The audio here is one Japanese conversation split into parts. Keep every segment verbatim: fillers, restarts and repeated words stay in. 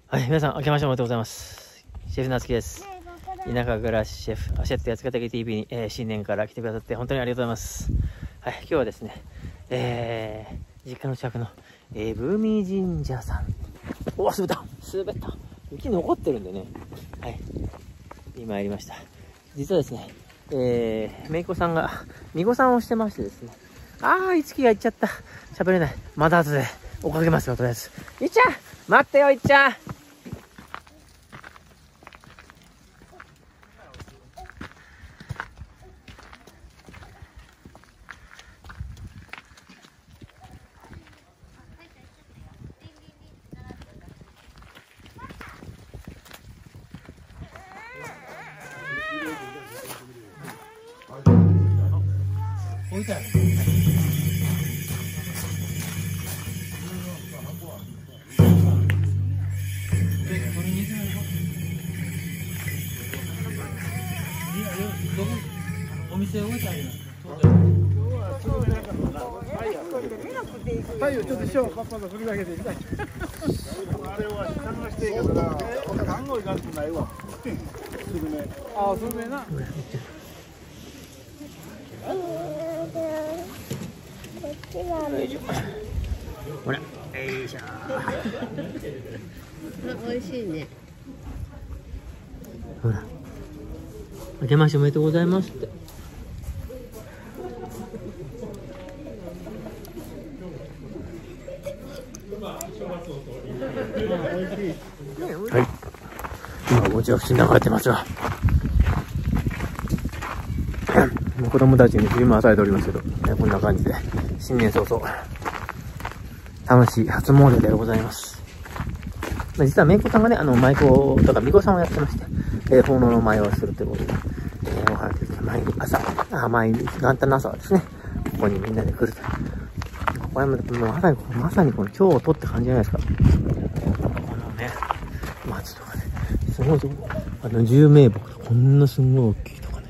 はい、皆さん、明けましておめでとうございます。シェフなつきです。田舎暮らしシェフ、アシェット八ヶ岳 ティーブイ に、えー、新年から来てくださって本当にありがとうございます。はい、今日はですね、えー、実家の近くの、えぶみ神社さん。おわ、滑った。滑った。雪残ってるんでね。はい。今やりました。実はですね、えー、めいこさんが、みごさんをしてましてですね。あー、いつきが行っちゃった。喋れない。まだ後で追っかけますよ、とりあえず。いっちゃん待ってよ、いっちゃん置いてある。お店置いてあるよ。 太陽ちょっと一緒パッパと振り分けてみたい。あれは探していいけどな。単語いかんとないわ。スルメ。ああ、スルメな。 ほら、よいしょ。 美味しいね。 ほら。明けましておめでとうございますって。はい。今お餅が口に流れてますが。もう子供たちに冬も与えておりますけど、こんな感じで、新年早々、楽しい初詣でございます。実はめいこさんがね、あの、舞妓とかみこさんをやってまして、えー、奉納の舞をするということで、えー、お話ですね、毎朝、あ、毎日、元旦の朝はですね、ここにみんなで来ると。ここはもうまさに、まさにこの今日をとって感じじゃないですか。このね、街とかね、すごいとこ、あの、十名木、こんなすごい大きいとかね。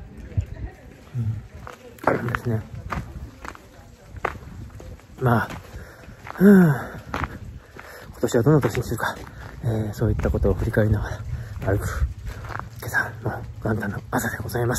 うん。ですね。まあ、ふぅ。今年はどの年にするか、えー、そういったことを振り返りながら歩く今朝の元旦の朝でございます。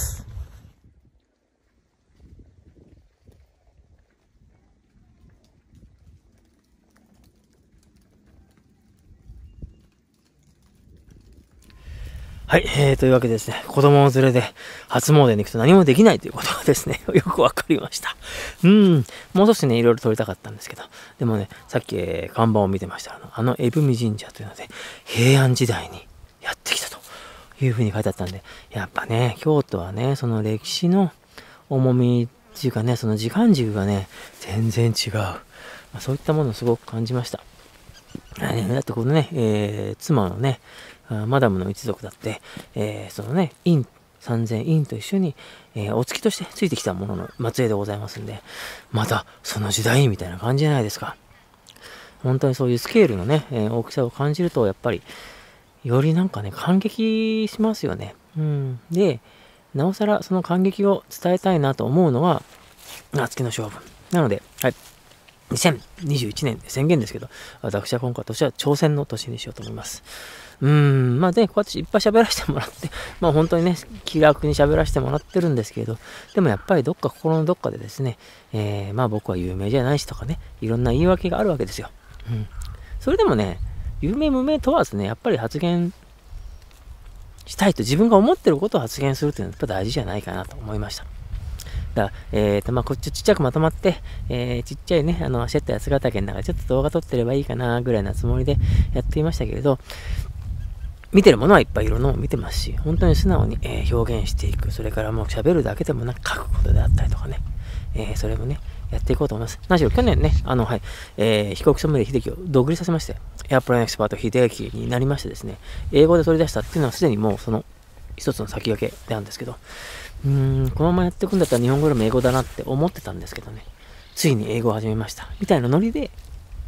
はい、えー、というわけでですね、子供を連れで初詣に行くと何もできないということがですね、よくわかりました。うん、もう少しね、いろいろ撮りたかったんですけど、でもね、さっき、えー、看板を見てましたら、あの、えぶみ神社というので、平安時代にやってきたというふうに書いてあったんで、やっぱね、京都はね、その歴史の重みっていうかね、その時間軸がね、全然違う。まあ、そういったものをすごく感じました。だってこのね、えー、妻のね、マダムの一族だって、えー、そのね、院、三千院と一緒に、えー、お付きとしてついてきたものの末裔でございますんで、またその時代みたいな感じじゃないですか。本当にそういうスケールのね、えー、大きさを感じると、やっぱり、よりなんかね、感激しますよね。うん。で、なおさらその感激を伝えたいなと思うのは、夏木の勝負。なので、はい。にせんにじゅういちねんで宣言ですけど、私は今回年は挑戦の年にしようと思います。うーん、まあね、こうやっていっぱい喋らせてもらって、まあ本当にね、気楽に喋らせてもらってるんですけど、でもやっぱりどっか心のどっかでですね、えー、まあ僕は有名じゃないしとかね、いろんな言い訳があるわけですよ。うん。それでもね、有名無名問わずね、やっぱり発言したいと自分が思ってることを発言するっていうのはやっぱ大事じゃないかなと思いました。だから、えーと、まあ、こっちちっちゃくまとまって、えー、ちっちゃいね、あの、シェット八ヶ岳の中でちょっと動画撮ってればいいかな、ぐらいなつもりでやっていましたけれど、見てるものはいっぱいいろんなのを見てますし、本当に素直に、えー、表現していく。それからもう喋るだけでもなく書くことであったりとかね、えー、それもね、やっていこうと思います。何しろ去年ね、あの、はい、えー、飛行機ソムリエ秀樹を独立させまして、エアプラインエキスパート秀樹になりましてですね、英語で取り出したっていうのはすでにもうその一つの先駆けなんですけど、うーん、このままやっていくんだったら日本語よりも英語だなって思ってたんですけどね、ついに英語を始めました。みたいなノリで、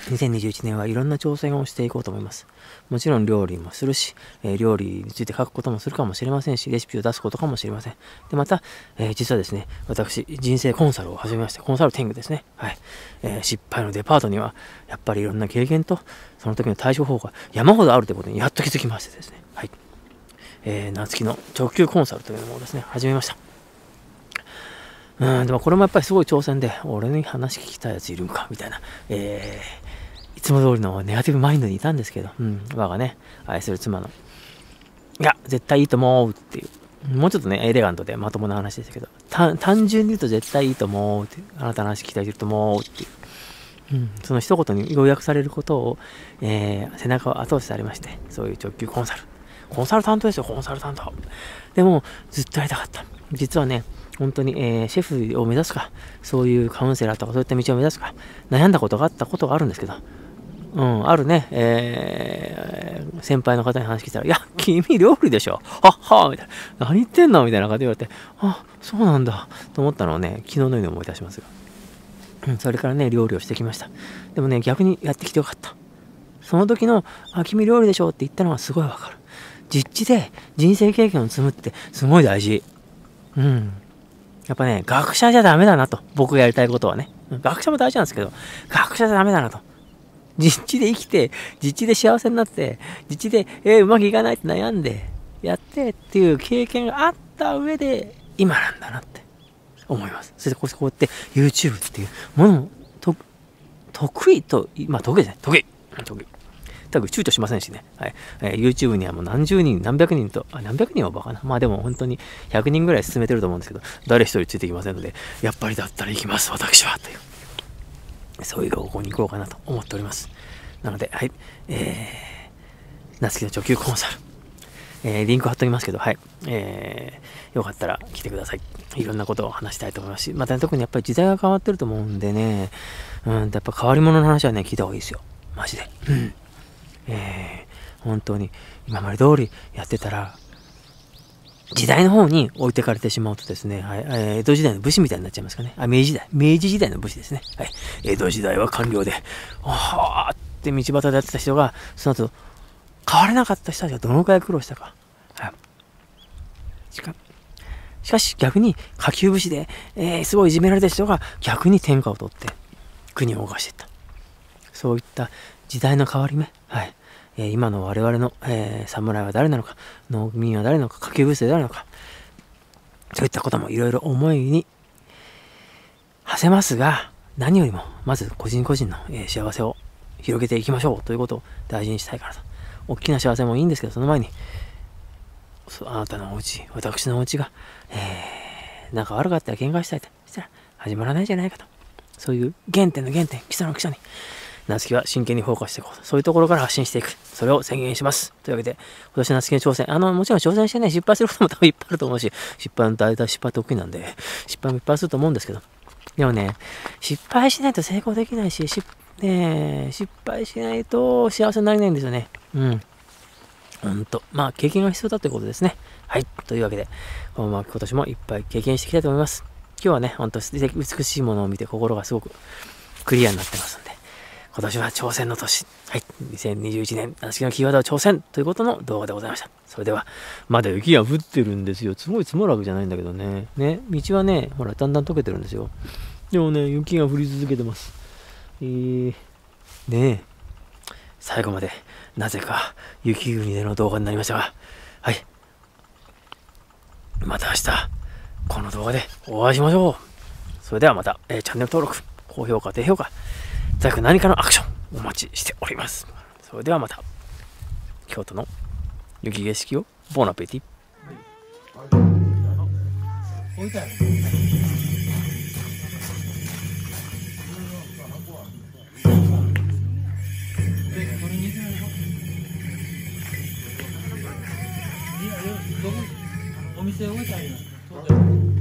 にせんにじゅういちねんはいろんな挑戦をしていこうと思います。もちろん料理もするし、えー、料理について書くこともするかもしれませんし、レシピを出すことかもしれません。で、また、えー、実はですね、私、人生コンサルを始めまして、コンサルティングですね。はい。えー、失敗のデパートには、やっぱりいろんな経験と、その時の対処法が山ほどあるということにやっと気づきましてですね。はい。えー、夏希の直球コンサルというのもですね、始めました。うん、でもこれもやっぱりすごい挑戦で、俺に話聞きたいやついるんかみたいな、えー、いつも通りのネガティブマインドにいたんですけど、うん、我がね、愛する妻の、いや、絶対いいと思うっていう、もうちょっとね、エレガントでまともな話でしたけど、単純に言うと絶対いいと思うっていう、あなたの話聞きたいと思うっていう、うん、その一言に要約されることを、えー、背中を後押しされまして、そういう直球コンサル。コンサルタントですよ、コンサルタント。でも、ずっとやりたかった。実はね、本当に、えー、シェフを目指すか、そういうカウンセラーとかそういった道を目指すか、悩んだことがあったことがあるんですけど、うん、あるね、えー、先輩の方に話聞いたら、いや、君料理でしょ。はっはーみたいな。何言ってんのみたいな感じで言われて、あ、そうなんだ。と思ったのをね、昨日のように思い出しますが。うん、それからね、料理をしてきました。でもね、逆にやってきてよかった。その時の、あ、君料理でしょって言ったのはすごいわかる。実地で人生経験を積むってすごい大事。うん。やっぱね、学者じゃダメだなと。僕がやりたいことはね。学者も大事なんですけど、学者じゃダメだなと。実地で生きて、実地で幸せになって、実地で、えー、うまくいかないって悩んで、やってっていう経験があった上で、今なんだなって思います。そしてこうやって YouTube っていうものをと得意と、まあ得意ですね。得意。得意。多分躊躇しませんしね。はい。えー、YouTube にはもう何十人、何百人と、あ、何百人はバカな。まあでも本当にひゃくにんぐらい進めてると思うんですけど、誰一人ついてきませんので、やっぱりだったら行きます、私は。という。そういう方向に行こうかなと思っております。なので、はい。えー、夏希の直球コンサル。えー、リンク貼っておきますけど、はい。えー、よかったら来てください。いろんなことを話したいと思いますし、また、ね、特にやっぱり時代が変わってると思うんでね、うん、やっぱ変わり者の話はね、聞いた方がいいですよ。マジで。うん。えー、本当に今まで通りやってたら、時代の方に置いてかれてしまうとですね、はい、えー、江戸時代の武士みたいになっちゃいますかね。あ、明治時代。明治時代の武士ですね。はい。江戸時代は官僚で、はーって道端でやってた人が、その後、変われなかった人たちがどのくらい苦労したか。はい。しかしかし逆に下級武士で、えー、すごいいじめられた人が逆に天下を取って国を動かしていった。そういった時代の変わり目。はい。えー、今の我々の、えー、侍は誰なのか、農民は誰なのか、下級武士は誰なのか。そういったこともいろいろ思いに馳せますが、何よりもまず個人個人の、えー、幸せを広げていきましょうということを大事にしたいからと。大きな幸せもいいんですけど、その前に、あなたのお家、私のお家が、えー、仲悪かったら喧嘩したいとしたら始まらないじゃないかと。そういう原点の原点、基礎の基礎に、夏希は真剣にフォーカスしていこうと。そういうところから発信していく。それを宣言します。というわけで、今年の夏希の挑戦、あの、もちろん挑戦してね、失敗することも多分いっぱいあると思うし、失敗の大体失敗得意なんで、失敗もいっぱいすると思うんですけど、でもね、失敗しないと成功できないし、失ねえ、失敗しないと幸せになれないんですよね。うん。ほんと。まあ、経験が必要だということですね。はい。というわけで、まあ、今年もいっぱい経験していきたいと思います。今日はね、ほんと美しいものを見て心がすごくクリアになってますんで、今年は挑戦の年。はい。にせんにじゅういちねん、夏希のキーワードは挑戦ということの動画でございました。それでは、まだ雪が降ってるんですよ。すごい積もるわけじゃないんだけどね。ね、道はね、ほら、だんだん溶けてるんですよ。でもね、雪が降り続けてます。えー、ねえ、最後までなぜか雪国での動画になりましたが、はい。また明日、この動画でお会いしましょう。それではまた、えー、チャンネル登録、高評価、低評価、最悪何かのアクションお待ちしております。それではまた、京都の雪景色をボナペティ。置いたよ。お店置いたんや。